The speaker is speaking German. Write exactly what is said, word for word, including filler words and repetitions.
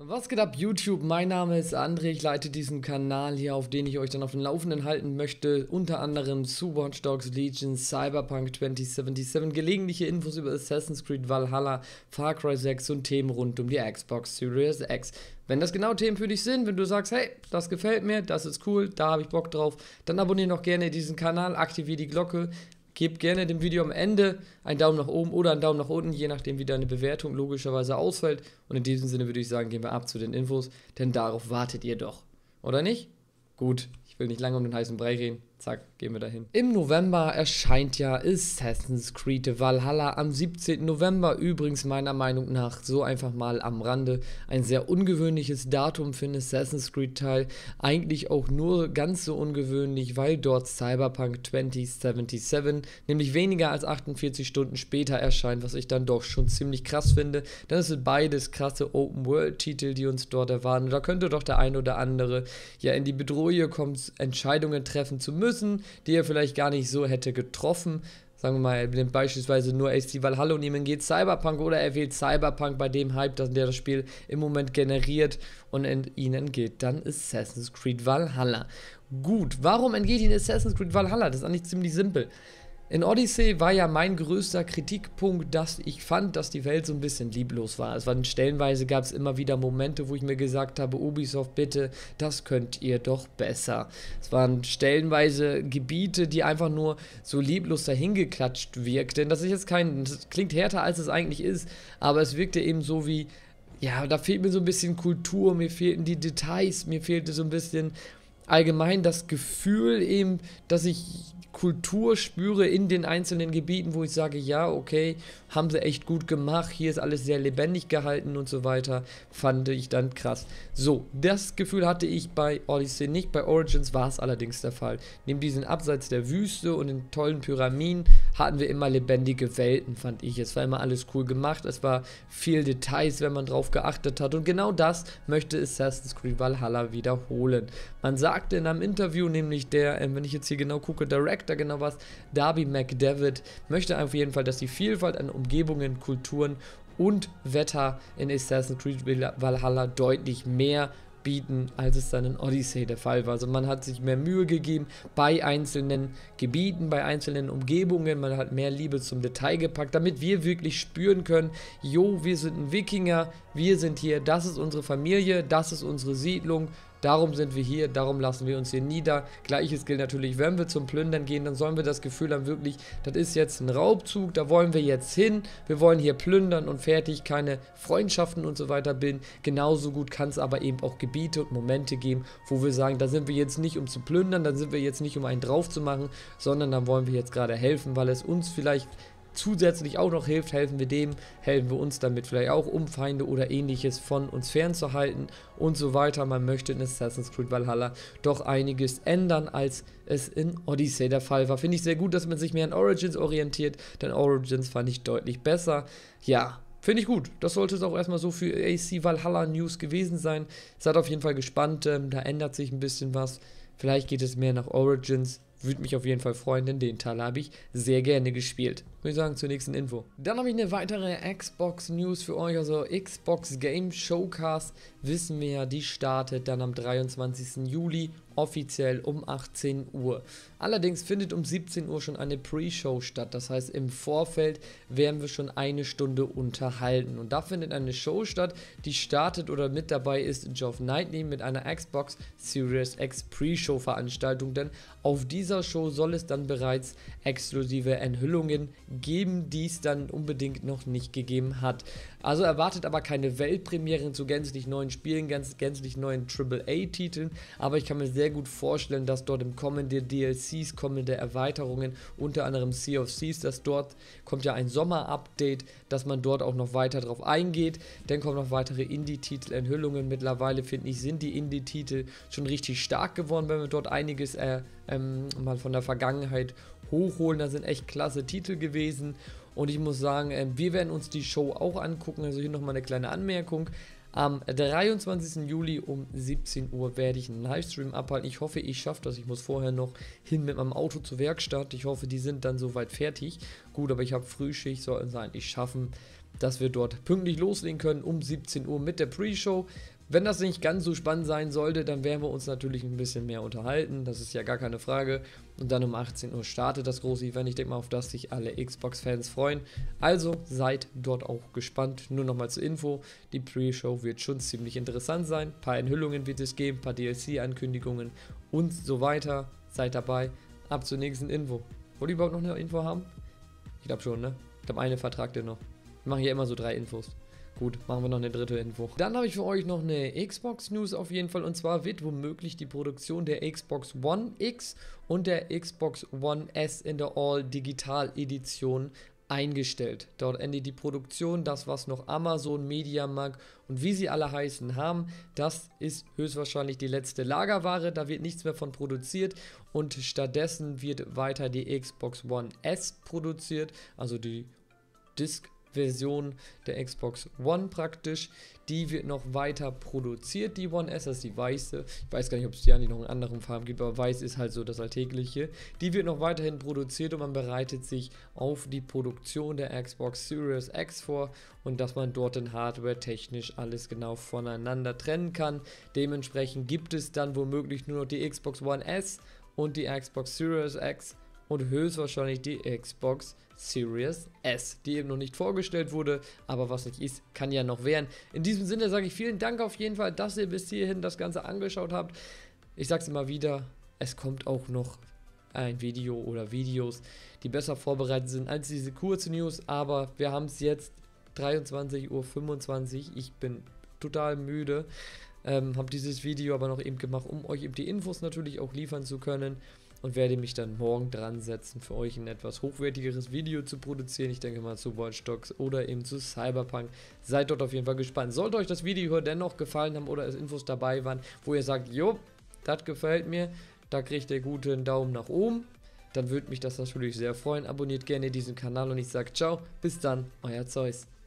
Was geht ab YouTube? Mein Name ist André, ich leite diesen Kanal hier, auf den ich euch dann auf dem Laufenden halten möchte, unter anderem zu Watch Dogs Legion, Cyberpunk zwanzig siebenundsiebzig, gelegentliche Infos über Assassin's Creed Valhalla, Far Cry sechs und Themen rund um die Xbox Series X. Wenn das genau Themen für dich sind, wenn du sagst, hey, das gefällt mir, das ist cool, da habe ich Bock drauf, dann abonniere noch gerne diesen Kanal, aktiviere die Glocke. Gebt gerne dem Video am Ende einen Daumen nach oben oder einen Daumen nach unten, je nachdem wie deine Bewertung logischerweise ausfällt. Und in diesem Sinne würde ich sagen, gehen wir ab zu den Infos, denn darauf wartet ihr doch. Oder nicht? Gut, ich will nicht lange um den heißen Brei reden. Zack, gehen wir dahin. Im November erscheint ja Assassin's Creed Valhalla am siebzehnten November. Übrigens meiner Meinung nach, so einfach mal am Rande, ein sehr ungewöhnliches Datum für einen Assassin's Creed Teil. Eigentlich auch nur ganz so ungewöhnlich, weil dort Cyberpunk zwanzig siebenundsiebzig, nämlich weniger als achtundvierzig Stunden später erscheint, was ich dann doch schon ziemlich krass finde. Denn es sind beides krasse Open-World-Titel, die uns dort erwarten. Da könnte doch der ein oder andere ja in die Bedrohung kommen, Entscheidungen treffen zu müssen, die er vielleicht gar nicht so hätte getroffen. Sagen wir mal, er nimmt beispielsweise nur A C Valhalla und ihm geht Cyberpunk, oder er wählt Cyberpunk bei dem Hype, der das Spiel im Moment generiert, und ihnen entgeht dann Assassin's Creed Valhalla. Gut, warum entgeht ihnen Assassin's Creed Valhalla? Das ist eigentlich ziemlich simpel. In Odyssey war ja mein größter Kritikpunkt, dass ich fand, dass die Welt so ein bisschen lieblos war. Es waren stellenweise, gab es immer wieder Momente, wo ich mir gesagt habe, Ubisoft, bitte, das könnt ihr doch besser. Es waren stellenweise Gebiete, die einfach nur so lieblos dahingeklatscht wirkten. Das ist jetzt kein, das klingt härter, als es eigentlich ist, aber es wirkte eben so wie, ja, da fehlt mir so ein bisschen Kultur, mir fehlten die Details, mir fehlte so ein bisschen allgemein das Gefühl eben, dass ich Kultur spüre in den einzelnen Gebieten, wo ich sage, ja, okay, haben sie echt gut gemacht, hier ist alles sehr lebendig gehalten und so weiter, fand ich dann krass. So, das Gefühl hatte ich bei Odyssey nicht, bei Origins war es allerdings der Fall. Neben diesen Abseits der Wüste und den tollen Pyramiden hatten wir immer lebendige Welten, fand ich. Es war immer alles cool gemacht, es war viel Details, wenn man drauf geachtet hat, und genau das möchte Assassin's Creed Valhalla wiederholen. Man sagte in einem Interview, nämlich der, äh, wenn ich jetzt hier genau gucke, Director, genau was, Darby McDavid, möchte auf jeden Fall, dass die Vielfalt an Umgebungen, Kulturen und Wetter in Assassin's Creed Valhalla deutlich mehr bieten, als es dann in Odyssey der Fall war. Also man hat sich mehr Mühe gegeben bei einzelnen Gebieten, bei einzelnen Umgebungen, man hat mehr Liebe zum Detail gepackt, damit wir wirklich spüren können, jo, wir sind ein Wikinger, wir sind hier, das ist unsere Familie, das ist unsere Siedlung, darum sind wir hier, darum lassen wir uns hier nieder. Gleiches gilt natürlich, wenn wir zum Plündern gehen, dann sollen wir das Gefühl haben, wirklich, das ist jetzt ein Raubzug, da wollen wir jetzt hin, wir wollen hier plündern und fertig, keine Freundschaften und so weiter bilden. Genauso gut kann es aber eben auch Gebiete und Momente geben, wo wir sagen, da sind wir jetzt nicht, um zu plündern, da sind wir jetzt nicht, um einen drauf zu machen, sondern dann wollen wir jetzt gerade helfen, weil es uns vielleicht zusätzlich auch noch hilft, helfen wir dem, helfen wir uns damit vielleicht auch, um Feinde oder ähnliches von uns fernzuhalten und so weiter. Man möchte in Assassin's Creed Valhalla doch einiges ändern, als es in Odyssey der Fall war. Finde ich sehr gut, dass man sich mehr an Origins orientiert, denn Origins fand ich deutlich besser. Ja, finde ich gut. Das sollte es auch erstmal so für A C Valhalla News gewesen sein. Seid auf jeden Fall gespannt, ähm, da ändert sich ein bisschen was. Vielleicht geht es mehr nach Origins. Würde mich auf jeden Fall freuen, denn den Teil habe ich sehr gerne gespielt. Würde ich sagen, zur nächsten Info. Dann habe ich eine weitere Xbox News für euch, also Xbox Game Showcast, wissen wir ja, die startet dann am dreiundzwanzigsten Juli offiziell um achtzehn Uhr. Allerdings findet um siebzehn Uhr schon eine Pre-Show statt, das heißt im Vorfeld werden wir schon eine Stunde unterhalten, und da findet eine Show statt, die startet oder mit dabei ist Geoff Knightley mit einer Xbox Series X Pre-Show Veranstaltung, denn auf dieser Show soll es dann bereits exklusive Enthüllungen geben, die es dann unbedingt noch nicht gegeben hat. Also erwartet aber keine Weltpremieren zu gänzlich neuen Spielen, ganz gänzlich neuen Triple A Titeln, aber ich kann mir sehr gut vorstellen, dass dort im kommende D L Cs, kommende Erweiterungen, unter anderem Sea of Thieves, dass dort kommt ja ein Sommer-Update, dass man dort auch noch weiter drauf eingeht. Dann kommen noch weitere Indie-Titel, Enthüllungen. Mittlerweile, finde ich, sind die Indie-Titel schon richtig stark geworden, wenn wir dort einiges äh, ähm, mal von der Vergangenheit hochholen. Da sind echt klasse Titel gewesen, und ich muss sagen, äh, wir werden uns die Show auch angucken. Also hier nochmal eine kleine Anmerkung. Am dreiundzwanzigsten Juli um siebzehn Uhr werde ich einen Livestream abhalten. Ich hoffe, ich schaffe das. Ich muss vorher noch hin mit meinem Auto zur Werkstatt. Ich hoffe, die sind dann soweit fertig. Gut, aber ich habe Frühschicht, sollten sie eigentlich schaffen. dass wir dort pünktlich loslegen können um siebzehn Uhr mit der Pre-Show. Wenn das nicht ganz so spannend sein sollte, dann werden wir uns natürlich ein bisschen mehr unterhalten, das ist ja gar keine Frage. Und dann um achtzehn Uhr startet das große Event, ich denke mal, auf das sich alle Xbox-Fans freuen. Also seid dort auch gespannt. Nur nochmal zur Info, die Pre-Show wird schon ziemlich interessant sein. Ein paar Enthüllungen wird es geben, ein paar D L C-Ankündigungen und so weiter. Seid dabei, ab zur nächsten Info. Wollt ihr überhaupt noch eine Info haben? Ich glaube schon, ne? Ich glaube, eine vertragt ihr noch. Wir machen hier immer so drei Infos. Gut, machen wir noch eine dritte Info. Dann habe ich für euch noch eine Xbox-News auf jeden Fall. Und zwar wird womöglich die Produktion der Xbox One X und der Xbox One S in der All-Digital-Edition eingestellt. Dort endet die Produktion. Das, was noch Amazon, MediaMarkt und wie sie alle heißen haben, das ist höchstwahrscheinlich die letzte Lagerware. Da wird nichts mehr von produziert. Und stattdessen wird weiter die Xbox One S produziert. Also die Disk Version der Xbox One praktisch, die wird noch weiter produziert, die One S, das ist die weiße, ich weiß gar nicht, ob es die eigentlich noch in anderen Farben gibt, aber weiß ist halt so das Alltägliche, die wird noch weiterhin produziert und man bereitet sich auf die Produktion der Xbox Series X vor und dass man dort in Hardware technisch alles genau voneinander trennen kann. Dementsprechend gibt es dann womöglich nur noch die Xbox One S und die Xbox Series X und höchstwahrscheinlich die Xbox Series S, die eben noch nicht vorgestellt wurde, aber was nicht ist, kann ja noch werden. In diesem Sinne sage ich vielen Dank auf jeden Fall, dass ihr bis hierhin das Ganze angeschaut habt. Ich sage es immer wieder, es kommt auch noch ein Video oder Videos, die besser vorbereitet sind als diese kurze News, aber wir haben es jetzt dreiundzwanzig Uhr fünfundzwanzig, ich bin total müde, ähm, habe dieses Video aber noch eben gemacht, um euch eben die Infos natürlich auch liefern zu können. Und werde mich dann morgen dran setzen, für euch ein etwas hochwertigeres Video zu produzieren. Ich denke mal zu Watch Dogs oder eben zu Cyberpunk. Seid dort auf jeden Fall gespannt. Sollte euch das Video dennoch gefallen haben oder es Infos dabei waren, wo ihr sagt, jo, das gefällt mir, da kriegt ihr guten Daumen nach oben, dann würde mich das natürlich sehr freuen. Abonniert gerne diesen Kanal und ich sage ciao, bis dann, euer Zeus.